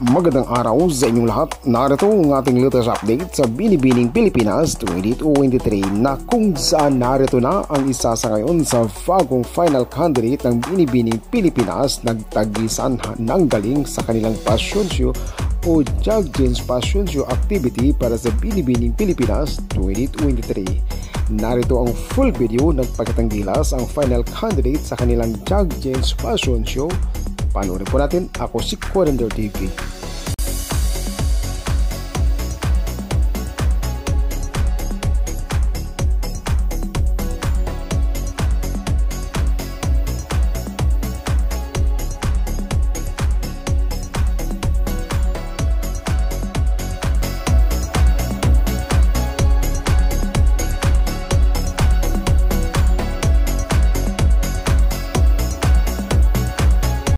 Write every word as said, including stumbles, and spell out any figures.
Magandang araw sa inyong lahat. Narito ang ating latest update sa Binibining Pilipinas twenty twenty-three na kung saan narito na ang isa sa ngayon sa bagong final candidate ng Binibining Pilipinas. Nagtagisan ng galing sa kanilang passion show o Judges Passion Show activity para sa Binibining Pilipinas twenty twenty-three. Narito ang full video. Nagpakitang gilas ang final candidate sa kanilang Judges Passion Show. Panoorin po natin. Ako si Quarender T V.